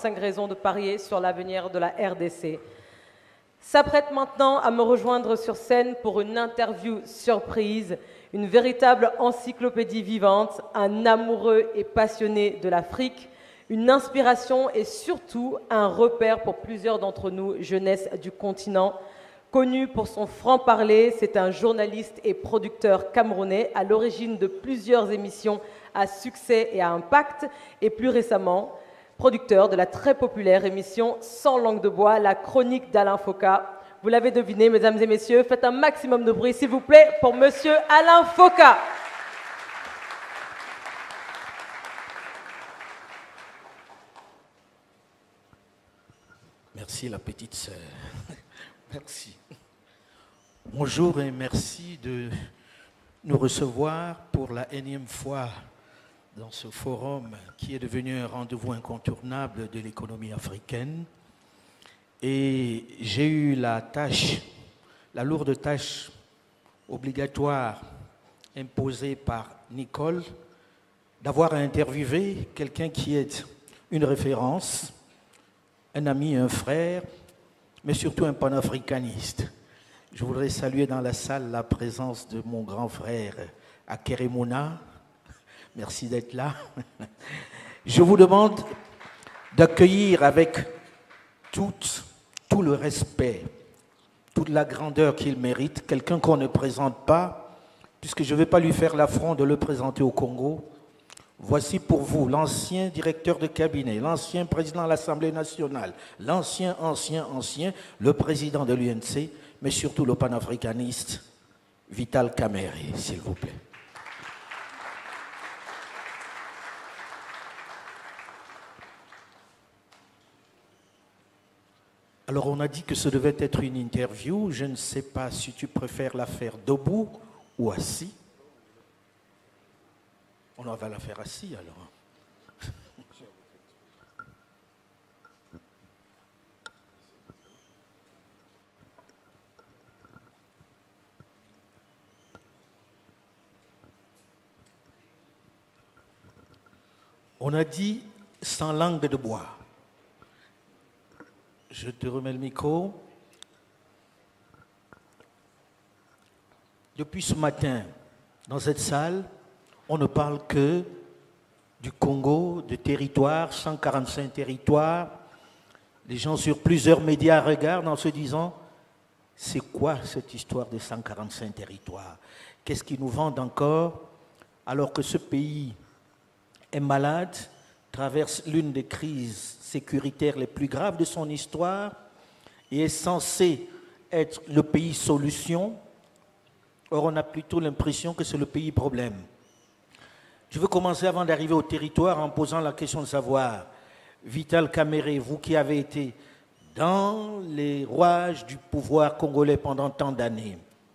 45 raisons de parier sur l'avenir de la RDC. S'apprête maintenant à me rejoindre sur scène pour une interview surprise, une véritable encyclopédie vivante, un amoureux et passionné de l'Afrique, une inspiration et surtout un repère pour plusieurs d'entre nous, jeunesse du continent. Connu pour son franc-parler, c'est un journaliste et producteur camerounais à l'origine de plusieurs émissions à succès et à impact, et plus récemment, producteur de la très populaire émission Sans langue de bois, la chronique d'Alain Foka. Vous l'avez deviné, mesdames et messieurs, faites un maximum de bruit, s'il vous plaît, pour monsieur Alain Foka. Merci la petite sœur. Merci. Bonjour et merci de nous recevoir pour la énième fois dans ce forum qui est devenu un rendez-vous incontournable de l'économie africaine. Et j'ai eu la lourde tâche obligatoire imposée par Nicole d'avoir à interviewer quelqu'un qui est une référence, un ami, un frère, mais surtout un panafricaniste. Je voudrais saluer dans la salle la présence de mon grand frère Akeremouna. Merci d'être là. Je vous demande d'accueillir avec tout le respect, toute la grandeur qu'il mérite, quelqu'un qu'on ne présente pas, puisque je ne vais pas lui faire l'affront de le présenter au Congo. Voici pour vous l'ancien directeur de cabinet, l'ancien président de l'Assemblée nationale, l'ancien, le président de l'UNC, mais surtout le panafricaniste Vital Kamerhe, s'il vous plaît. Alors on a dit que ce devait être une interview, je ne sais pas si tu préfères la faire debout ou assis. On va la faire assis alors. On a dit sans langue de bois. Je te remets le micro. Depuis ce matin, dans cette salle, on ne parle que du Congo, de territoires, 145 territoires. Les gens sur plusieurs médias regardent en se disant « C'est quoi cette histoire des 145 territoires? Qu'est-ce qu'ils nous vendent encore alors que ce pays est malade, traverse l'une des crises sécuritaires les plus graves de son histoire et est censé être le pays solution. Or, on a plutôt l'impression que c'est le pays problème. » Je veux commencer avant d'arriver au territoire en posant la question de savoir, Vital Kamerhe, vous qui avez été dans les rouages du pouvoir congolais pendant tant d'années,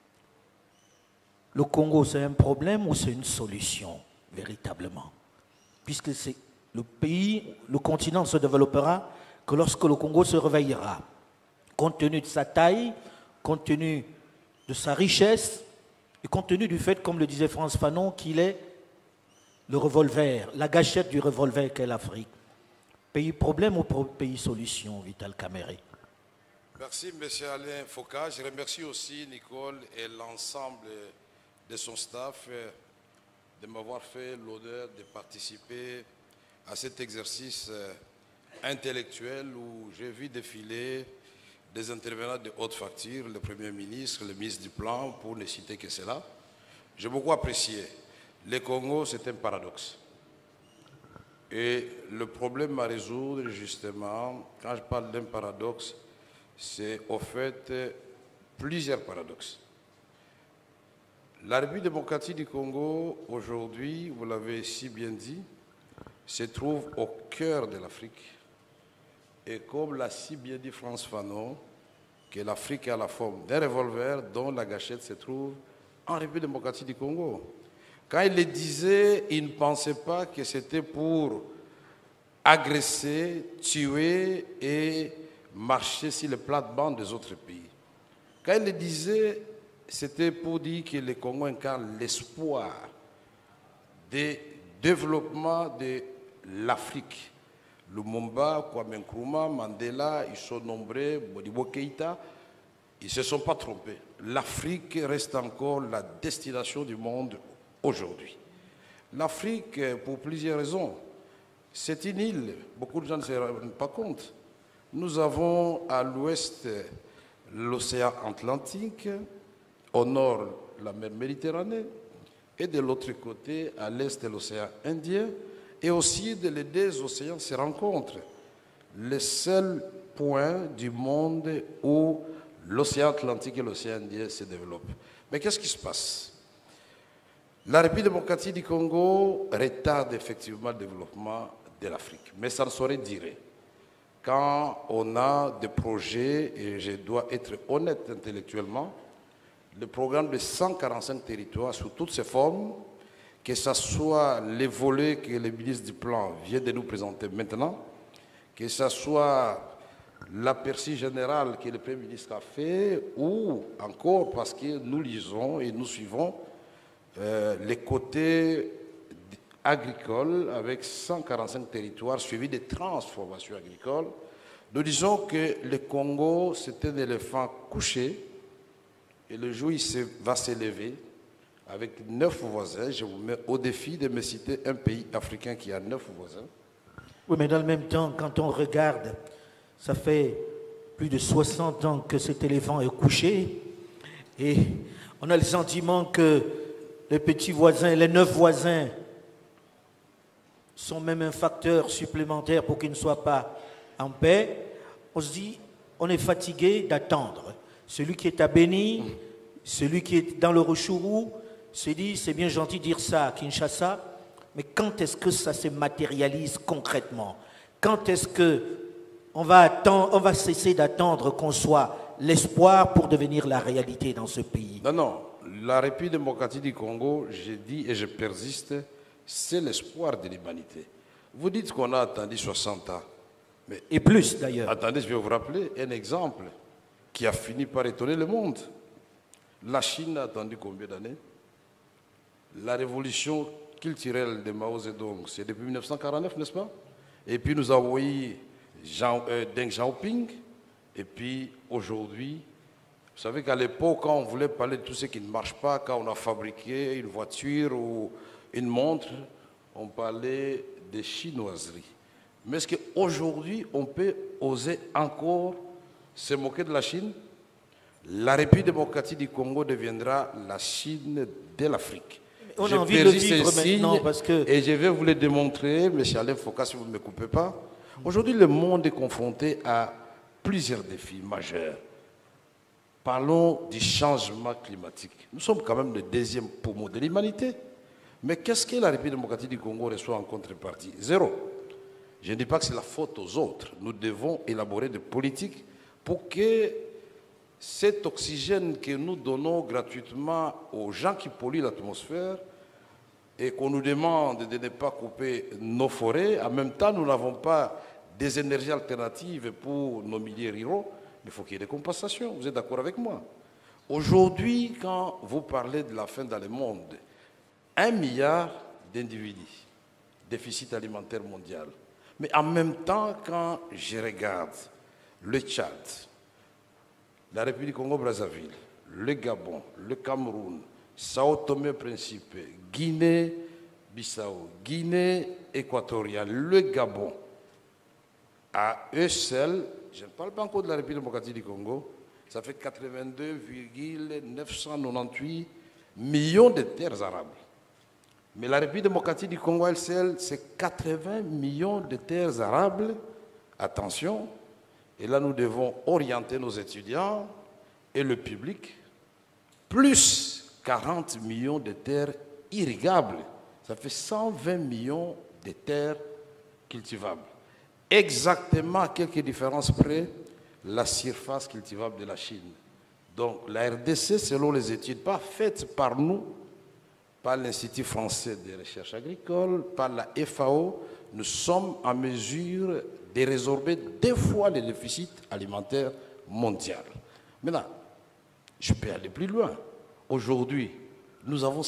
le Congo c'est un problème ou c'est une solution, véritablement? Puisque c'est le pays, le continent ne se développera que lorsque le Congo se réveillera, compte tenu de sa taille, compte tenu de sa richesse, et compte tenu du fait, comme le disait Frantz Fanon, qu'il est le revolver, la gâchette du revolver qu'est l'Afrique. Pays problème ou pays solution, Vital Kamerhe? Merci, M. Alain Foka. Je remercie aussi Nicole et l'ensemble de son staff de m'avoir fait l'honneur de participer à cet exercice intellectuel où j'ai vu défiler des intervenants de haute facture, le Premier ministre, le ministre du Plan, pour ne citer que cela. J'ai beaucoup apprécié. Le Congo, c'est un paradoxe. Et le problème à résoudre, justement, quand je parle d'un paradoxe, c'est au fait plusieurs paradoxes. La République démocratique du Congo, aujourd'hui, vous l'avez si bien dit, se trouve au cœur de l'Afrique. Et comme l'a si bien dit Frantz Fanon, que l'Afrique a la forme d'un revolver dont la gâchette se trouve en République démocratique du Congo. Quand il le disait, il ne pensait pas que c'était pour agresser, tuer et marcher sur les plates-bandes des autres pays. Quand il le disait, c'était pour dire que le Congo incarne l'espoir du développement de l'Afrique, Lumumba, Kwame Nkrumah, Mandela, ils sont nombreux, Modibo Keïta, ils ne se sont pas trompés. L'Afrique reste encore la destination du monde aujourd'hui. L'Afrique, pour plusieurs raisons, c'est une île, beaucoup de gens ne se rendent pas compte. Nous avons à l'ouest l'océan Atlantique, au nord la mer Méditerranée, et de l'autre côté, à l'est, l'océan Indien, et aussi les deux océans se rencontrent. Le seul point du monde où l'océan Atlantique et l'océan Indien se développent. Mais qu'est-ce qui se passe? La République démocratique du Congo retarde effectivement le développement de l'Afrique, mais ça ne saurait durer. Quand on a des projets, et je dois être honnête intellectuellement, le programme de 145 territoires sous toutes ses formes, que ce soit les volets que le ministre du Plan vient de nous présenter maintenant, que ce soit l'aperçu général que le Premier ministre a fait, ou encore parce que nous lisons et nous suivons les côtés agricoles avec 145 territoires suivis de transformations agricoles. Nous disons que le Congo, c'est un éléphant couché et le jour où il va s'élever avec 9 voisins. Je vous mets au défi de me citer un pays africain qui a 9 voisins. Oui, mais dans le même temps, quand on regarde, ça fait plus de 60 ans que cet éléphant est couché et on a le sentiment que les petits voisins, les 9 voisins sont même un facteur supplémentaire pour qu'ils ne soient pas en paix. On se dit, on est fatigué d'attendre. Celui qui est à Béni, celui qui est dans le Rutshuru, se dit, c'est bien gentil de dire ça à Kinshasa, mais quand est-ce que ça se matérialise concrètement? Quand est-ce qu'on va cesser d'attendre qu'on soit l'espoir pour devenir la réalité dans ce pays? Non. La République démocratique du Congo, j'ai dit et je persiste, c'est l'espoir de l'humanité. Vous dites qu'on a attendu 60 ans. Mais et plus d'ailleurs. Attendez, je vais vous rappeler un exemple qui a fini par étonner le monde. La Chine a attendu combien d'années? La révolution culturelle de Mao Zedong, c'est depuis 1949, n'est-ce pas? Et puis nous avons eu Deng Xiaoping. Et puis aujourd'hui, vous savez qu'à l'époque, quand on voulait parler de tout ce qui ne marche pas, quand on a fabriqué une voiture ou une montre, on parlait de chinoiserie. Mais est-ce qu'aujourd'hui, on peut oser encore se moquer de la Chine? La République démocratique du Congo deviendra la Chine de l'Afrique. On a envie de le vivre maintenant parce que... Et je vais vous le démontrer, M. Alain Foucault, si vous ne me coupez pas. Aujourd'hui, le monde est confronté à plusieurs défis majeurs. Parlons du changement climatique. Nous sommes quand même le deuxième poumon de l'humanité. Mais qu'est-ce que la République démocratique du Congo reçoit en contrepartie? Zéro. Je ne dis pas que c'est la faute aux autres. Nous devons élaborer des politiques pour que cet oxygène que nous donnons gratuitement aux gens qui polluent l'atmosphère et qu'on nous demande de ne pas couper nos forêts, en même temps, nous n'avons pas des énergies alternatives pour nos milieux ruraux, mais il faut qu'il y ait des compensations. Vous êtes d'accord avec moi? Aujourd'hui, quand vous parlez de la faim dans le monde, 1 milliard d'individus, déficit alimentaire mondial. Mais en même temps, quand je regarde le Tchad, la République Congo-Brazzaville, le Gabon, le Cameroun, Sao Tomé-Principe, Guinée-Bissau, Guinée équatoriale, le Gabon, à eux seuls, je ne parle pas encore de la République démocratique du Congo, ça fait 82,998 millions de terres arables. Mais la République démocratique du Congo, elle seule, c'est 80 millions de terres arables. Attention, et là nous devons orienter nos étudiants et le public, plus 40 millions de terres irrigables. Ça fait 120 millions de terres cultivables. Exactement à quelques différences près, la surface cultivable de la Chine. Donc la RDC, selon les études, pas faites par nous, par l'Institut français de recherche agricole, par la FAO, nous sommes en mesure de résorber 2 fois le déficit alimentaire mondial. Maintenant, je peux aller plus loin. Aujourd'hui, nous avons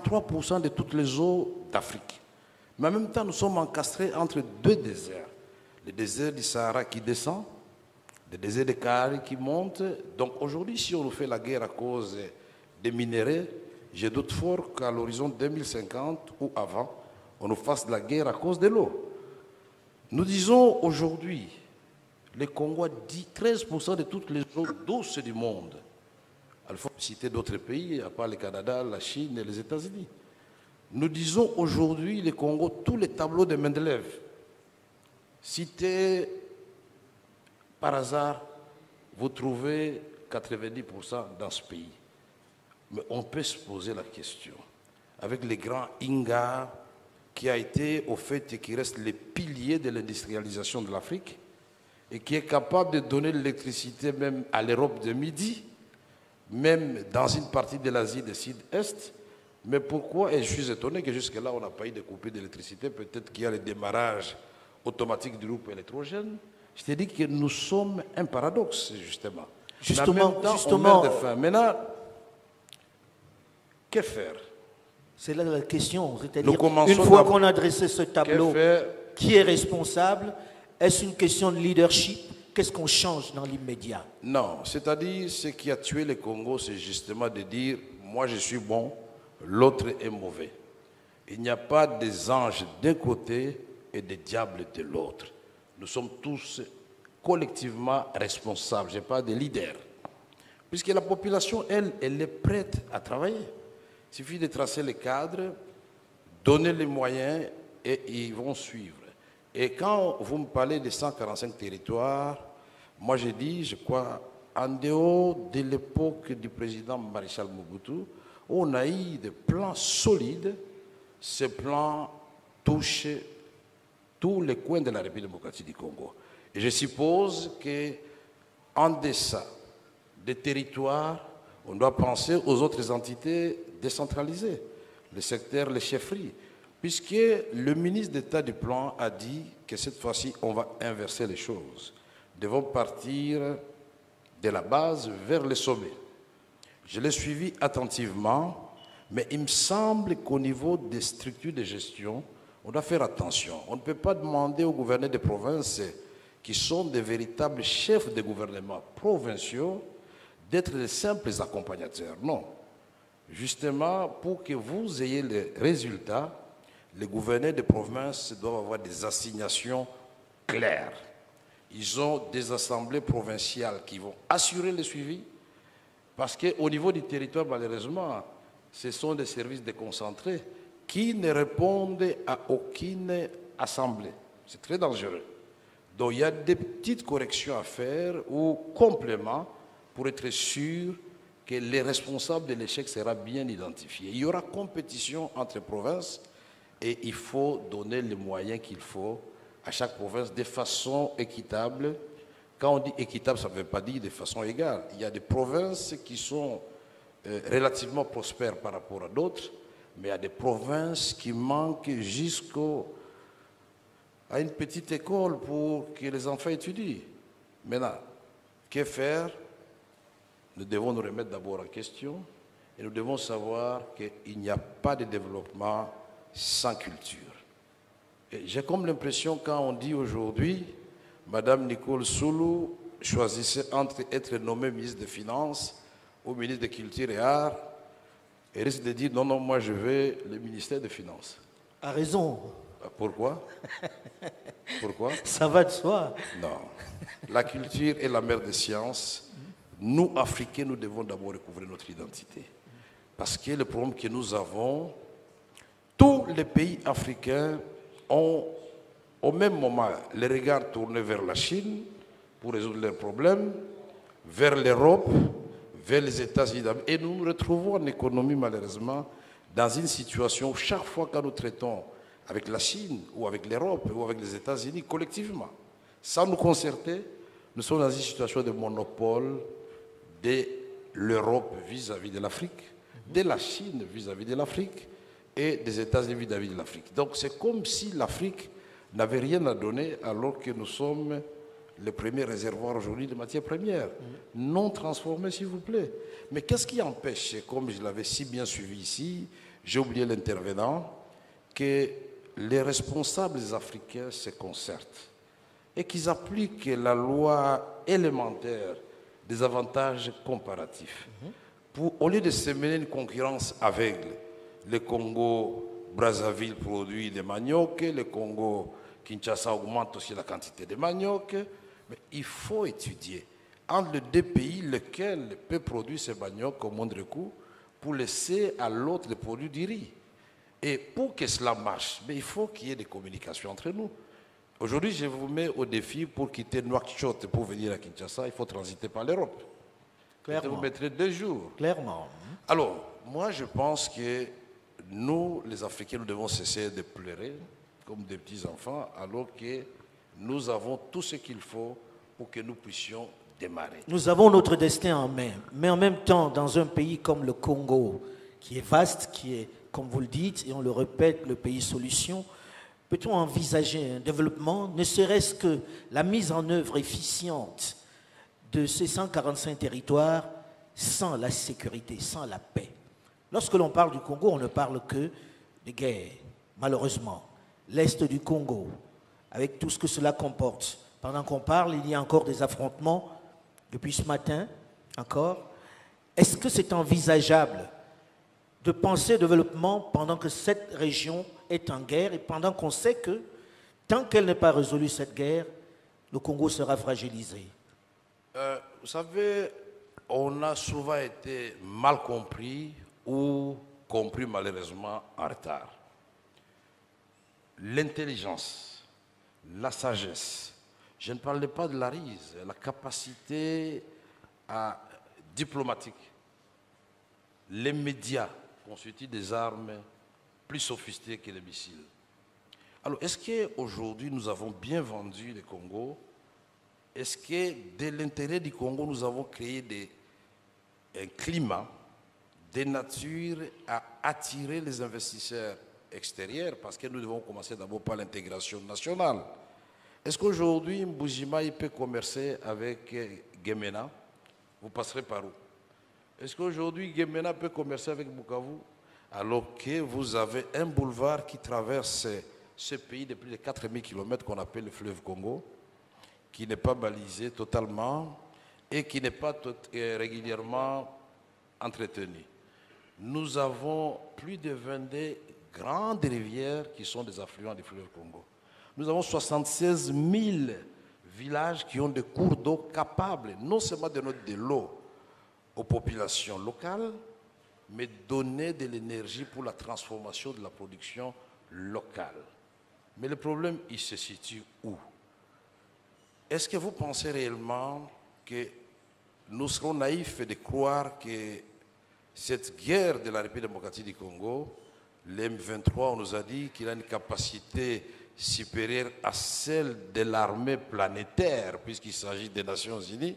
53% de toutes les eaux d'Afrique. Mais en même temps, nous sommes encastrés entre 2 déserts. le désert du Sahara qui descend, le désert de Kalahari qui monte. Donc aujourd'hui, si on nous fait la guerre à cause des minéraux, je doute fort qu'à l'horizon 2050 ou avant, on nous fasse de la guerre à cause de l'eau. Nous disons aujourd'hui, le Congo a 13% de toutes les eaux douces du monde. Il faut citer d'autres pays, à part le Canada, la Chine et les États-Unis. Nous disons aujourd'hui, le Congo, tous les tableaux de Mendeleev, citez par hasard, vous trouvez 90% dans ce pays. Mais on peut se poser la question, avec les grands Inga, qui a été au fait et qui reste le pilier de l'industrialisation de l'Afrique, et qui est capable de donner l'électricité même à l'Europe de Midi, même dans une partie de l'Asie du Sud-Est. Mais pourquoi, et je suis étonné que jusque-là on n'a pas eu de coupure d'électricité, peut-être qu'il y a le démarrage automatique du groupe électrogène. Je te dis que nous sommes un paradoxe, justement. Justement, Mais en même temps, on meurt de faim. Maintenant, que faire? C'est là la question. C'est-à-dire, une fois qu'on a dressé ce tableau, faire? Qui est responsable? Est-ce une question de leadership? Qu'est-ce qu'on change dans l'immédiat? Non, c'est-à-dire ce qui a tué le Congo, c'est justement de dire moi je suis bon, l'autre est mauvais. Il n'y a pas des anges d'un côté et des diables de l'autre. Nous sommes tous collectivement responsables, je parle des leaders. Puisque la population, elle est prête à travailler. Il suffit de tracer les cadres, donner les moyens et ils vont suivre. Et quand vous me parlez des 145 territoires, moi j'ai dit, je crois, en dehors de l'époque du président Maréchal Mobutu, on a eu des plans solides. Ces plans touchent tous les coins de la République démocratique du Congo. Et je suppose qu'en deçà des territoires, on doit penser aux autres entités décentralisées, les secteurs, les chefferies, puisque le ministre d'État du Plan a dit que cette fois-ci, on va inverser les choses. Nous devons partir de la base vers le sommet. Je l'ai suivi attentivement, mais il me semble qu'au niveau des structures de gestion, on doit faire attention. On ne peut pas demander aux gouverneurs de province, qui sont des véritables chefs de gouvernement provinciaux, d'être de simples accompagnateurs. Non. Justement, pour que vous ayez les résultats, les gouverneurs de province doivent avoir des assignations claires. Ils ont des assemblées provinciales qui vont assurer le suivi, parce qu'au niveau du territoire, malheureusement, ce sont des services déconcentrés qui ne répondent à aucune assemblée. C'est très dangereux. Donc il y a des petites corrections à faire ou compléments pour être sûr que les responsables de l'échec seront bien identifiés. Il y aura compétition entre provinces et il faut donner les moyens qu'il faut à chaque province de façon équitable. Quand on dit équitable, ça ne veut pas dire de façon égale. Il y a des provinces qui sont relativement prospères par rapport à d'autres, mais il y a des provinces qui manquent à une petite école pour que les enfants étudient. Maintenant, que faire? Nous devons nous remettre d'abord en question et nous devons savoir qu'il n'y a pas de développement sans culture. J'ai comme l'impression quand on dit aujourd'hui, Madame Nicole Soulou choisissait entre être nommée ministre des Finances ou ministre de Culture et Arts, et risque de dire non, non, moi je veux le ministère des Finances. A raison. Pourquoi? Pourquoi? Ça va de soi. Non. La culture est la mère des sciences. Nous, Africains, nous devons d'abord recouvrir notre identité. Parce que le problème que nous avons, tous les pays africains ont au même moment les regards tournés vers la Chine pour résoudre leurs problèmes, vers l'Europe, vers les États-Unis. Et nous nous retrouvons en économie, malheureusement, dans une situation où chaque fois que nous traitons avec la Chine ou avec l'Europe ou avec les États-Unis collectivement, sans nous concerter, nous sommes dans une situation de monopole de l'Europe vis-à-vis de l'Afrique, de la Chine vis-à-vis de l'Afrique et des États-Unis vis-à-vis de l'Afrique. Donc c'est comme si l'Afrique n'avait rien à donner alors que nous sommes le premier réservoir aujourd'hui de matières premières, non transformées s'il vous plaît. Mais qu'est-ce qui empêche, comme je l'avais si bien suivi ici, j'ai oublié l'intervenant, que les responsables africains se concertent et qu'ils appliquent la loi élémentaire des avantages comparatifs. Au lieu de se mener une concurrence aveugle, le Congo-Brazzaville produit des maniocs, le Congo-Kinshasa augmente aussi la quantité de manioc, mais il faut étudier entre les deux pays lequel peut produire ces maniocs au moindre coût pour laisser à l'autre le produit du riz. Et pour que cela marche, mais il faut qu'il y ait des communications entre nous. Aujourd'hui, je vous mets au défi pour quitter Nouakchott pour venir à Kinshasa, il faut transiter par l'Europe. Vous mettrez 2 jours. Clairement. Alors, moi, je pense que nous, les Africains, nous devons cesser de pleurer comme des petits enfants, alors que nous avons tout ce qu'il faut pour que nous puissions démarrer. Nous avons notre destin en main, mais en même temps, dans un pays comme le Congo, qui est vaste, qui est, comme vous le dites, et on le répète, le pays solution, peut-on envisager un développement, ne serait-ce que la mise en œuvre efficiente de ces 145 territoires sans la sécurité, sans la paix? Lorsque l'on parle du Congo, on ne parle que de guerre, malheureusement. L'Est du Congo, avec tout ce que cela comporte. Pendant qu'on parle, il y a encore des affrontements depuis ce matin, encore. Est-ce que c'est envisageable de penser au développement pendant que cette région est en guerre et pendant qu'on sait que, tant qu'elle n'est pas résolue cette guerre, le Congo sera fragilisé? Vous savez, on a souvent été mal compris ou compris malheureusement en retard. L'intelligence, la sagesse, je ne parle pas de la rise, la capacité diplomatique, les médias constituent des armes plus sophistiquées que les missiles. Alors, est-ce qu'aujourd'hui nous avons bien vendu le Congo? Est-ce que de l'intérêt du Congo, nous avons créé un climat de nature à attirer les investisseurs extérieurs? Parce que nous devons commencer d'abord par l'intégration nationale. Est-ce qu'aujourd'hui, Mbujima peut commercer avec Gemena? Vous passerez par où? Est-ce qu'aujourd'hui, Gemena peut commercer avec Bukavu? Alors que vous avez un boulevard qui traverse ce pays de plus de 4000 km qu'on appelle le fleuve Congo, qui n'est pas balisé totalement et qui n'est pas régulièrement entretenu. Nous avons plus de 22 grandes rivières qui sont des affluents du fleuve Congo. Nous avons 76 000 villages qui ont des cours d'eau capables non seulement de donner de l'eau aux populations locales, mais donner de l'énergie pour la transformation de la production locale. Mais le problème, il se situe où? Est-ce que vous pensez réellement que nous serons naïfs de croire que cette guerre de la République démocratique du Congo, l'M23, on nous a dit qu'il a une capacité supérieure à celle de l'armée planétaire, puisqu'il s'agit des Nations Unies?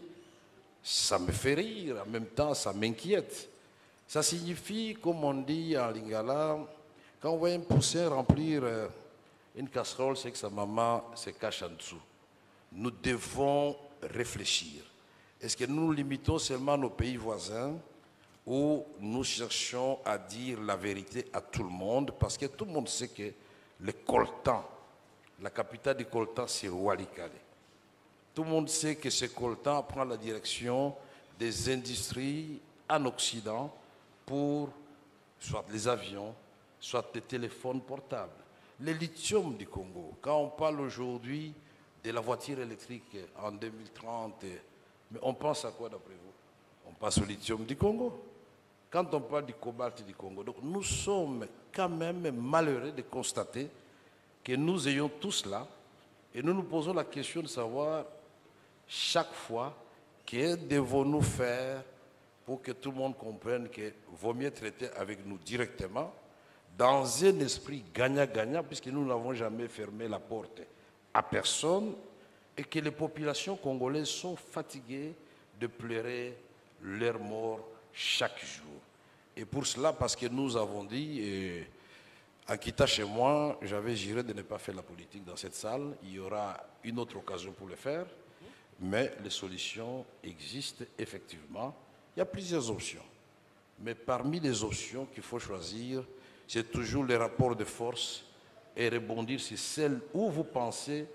Ça me fait rire, en même temps ça m'inquiète. Ça signifie, comme on dit en lingala, quand on voit un poussin remplir une casserole, c'est que sa maman se cache en dessous. Nous devons réfléchir. Est-ce que nous nous limitons seulement à nos pays voisins ou nous cherchons à dire la vérité à tout le monde? Parce que tout le monde sait que le coltan, la capitale du coltan, c'est Walikale. Tout le monde sait que ce coltan prend la direction des industries en Occident pour soit les avions, soit les téléphones portables. Le lithium du Congo, quand on parle aujourd'hui de la voiture électrique en 2030, mais on pense à quoi d'après vous? On pense au lithium du Congo. Quand on parle du cobalt du Congo, donc nous sommes quand même malheureux de constater que nous ayons tout cela et nous nous posons la question de savoir chaque fois que devons-nous faire pour que tout le monde comprenne qu'il vaut mieux traiter avec nous directement dans un esprit gagnant-gagnant, puisque nous n'avons jamais fermé la porte à personne et que les populations congolaises sont fatiguées de pleurer leur mort chaque jour. Et pour cela, parce que nous avons dit, en quittant chez moi, j'avais juré de ne pas faire la politique dans cette salle. Il y aura une autre occasion pour le faire, mais les solutions existent effectivement. Il y a plusieurs options. Mais parmi les options qu'il faut choisir, c'est toujours les rapports de force et rebondir sur celle où vous pensez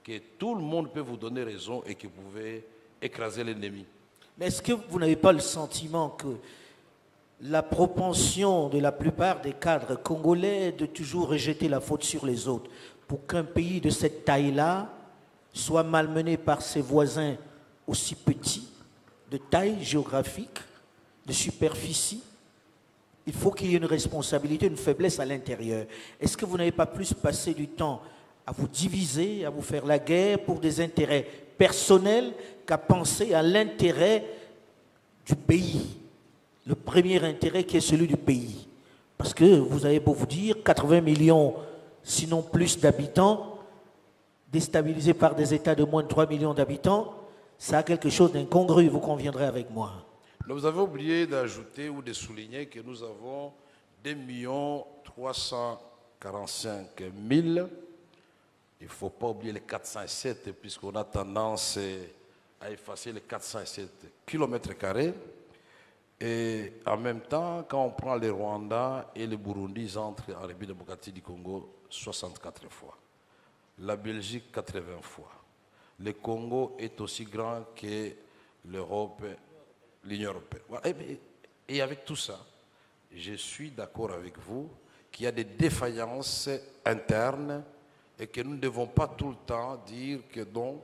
que tout le monde peut vous donner raison et que vous pouvez écraser l'ennemi. Mais est-ce que vous n'avez pas le sentiment que la propension de la plupart des cadres congolais est de toujours rejeter la faute sur les autres pour qu'un pays de cette taille-là soit malmené par ses voisins aussi petits, de taille géographique, de superficie? Il faut qu'il y ait une responsabilité, une faiblesse à l'intérieur. Est-ce que vous n'avez pas plus passé du temps à vous diviser, à vous faire la guerre pour des intérêts personnels qu'à penser à l'intérêt du pays? Le premier intérêt qui est celui du pays. Parce que vous avez beau vous dire, 80 millions, sinon plus d'habitants, déstabilisés par des États de moins de 3 millions d'habitants, ça a quelque chose d'incongru, vous conviendrez avec moi. Vous avez oublié d'ajouter ou de souligner que nous avons 2 345 000. Il ne faut pas oublier les 407, puisqu'on a tendance à effacer les 407 km². Et en même temps, quand on prend le Rwanda et le Burundi, ils entrent en République démocratique du Congo 64 fois. La Belgique, 80 fois. Le Congo est aussi grand que l'Europe, l'Union européenne. Et avec tout ça, je suis d'accord avec vous qu'il y a des défaillances internes et que nous ne devons pas tout le temps dire que non,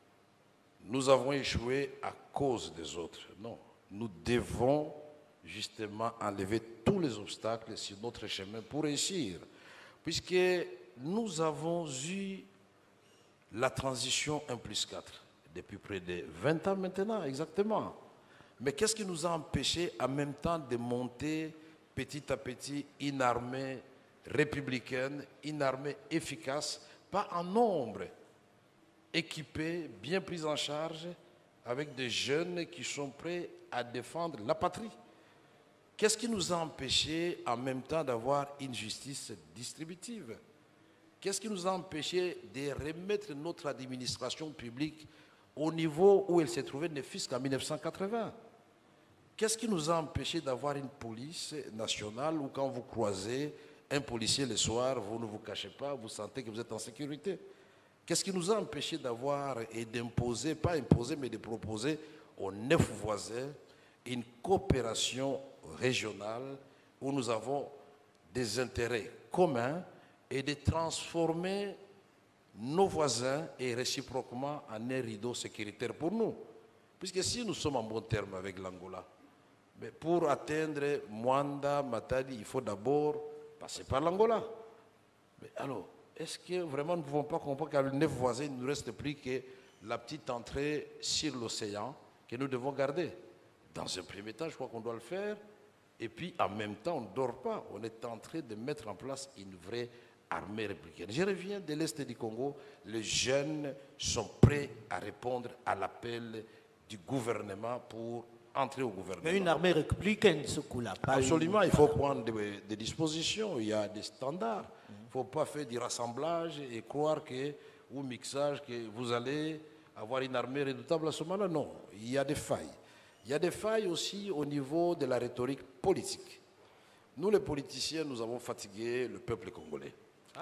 nous avons échoué à cause des autres. Non. Nous devons justement enlever tous les obstacles sur notre chemin pour réussir. Puisque nous avons eu la transition 1+4 depuis près de 20 ans maintenant, exactement. Mais qu'est-ce qui nous a empêché en même temps de monter petit à petit une armée républicaine, une armée efficace, pas en nombre, équipée, bien prise en charge, avec des jeunes qui sont prêts à défendre la patrie. Qu'est-ce qui nous a empêché en même temps d'avoir une justice distributive? Qu'est-ce qui nous a empêché de remettre notre administration publique au niveau où elle s'est trouvée ne fût-ce qu'en 1980? Qu'est-ce qui nous a empêché d'avoir une police nationale où quand vous croisez un policier le soir, vous ne vous cachez pas, vous sentez que vous êtes en sécurité? Qu'est-ce qui nous a empêché d'avoir et d'imposer, pas imposer, mais de proposer aux 9 voisins une coopération régionale où nous avons des intérêts communs et de transformer nos voisins et réciproquement en un rideau sécuritaire pour nous? Puisque si nous sommes en bon terme avec l'Angola, mais pour atteindre Mwanda, Matadi, il faut d'abord passer par l'Angola. Mais alors, est-ce que vraiment nous ne pouvons pas comprendre qu'à 9 voisins, il ne nous reste plus que la petite entrée sur l'océan que nous devons garder? Dans un premier temps, je crois qu'on doit le faire. Et puis, en même temps, on ne dort pas. On est en train de mettre en place une vraie armée républicaine. Je reviens de l'Est du Congo. Les jeunes sont prêts à répondre à l'appel du gouvernement pour entrer au gouvernement. Mais une armée républicaine, ce coup-là. Absolument, il faut prendre des dispositions. Il y a des standards. Il ne faut pas faire du rassemblage et croire que, ou mixage, que vous allez avoir une armée redoutable à ce moment-là. Non, il y a des failles. Il y a des failles aussi au niveau de la rhétorique politique. Nous, les politiciens, nous avons fatigué le peuple congolais.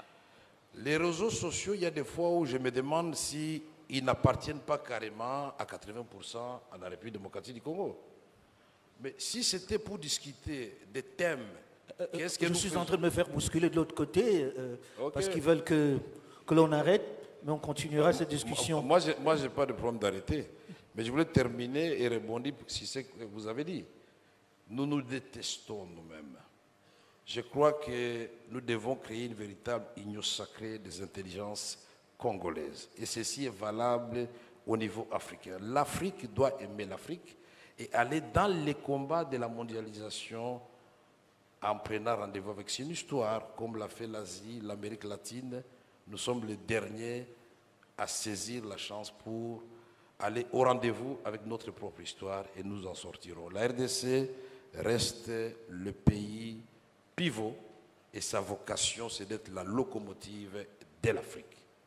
Les réseaux sociaux, il y a des fois où je me demande si ils n'appartiennent pas carrément à 80% à la République démocratique du Congo. Mais si c'était pour discuter des thèmes... je suis en train de me faire bousculer de l'autre côté, parce qu'ils veulent que l'on arrête, mais on continuera cette discussion. Moi, je n'ai pas de problème d'arrêter. Mais je voulais terminer et rebondir sur ce que vous avez dit. Nous nous détestons nous-mêmes. Je crois que nous devons créer une véritable union sacrée des intelligences congolaises. Et ceci est valable au niveau africain. L'Afrique doit aimer l'Afrique et aller dans les combats de la mondialisation en prenant rendez-vous avec son histoire, comme l'a fait l'Asie, l'Amérique latine. Nous sommes les derniers à saisir la chance pour aller au rendez-vous avec notre propre histoire et nous en sortirons. La RDC reste le pays pivot et sa vocation, c'est d'être la locomotive de l'Afrique.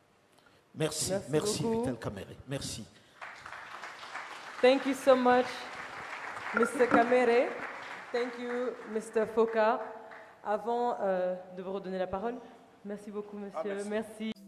Merci Vital Kamerhe. Merci. Thank you so much, Mr. Kamerhe. Thank you, Mr. Foka. Avant de vous redonner la parole, merci beaucoup, monsieur. Merci.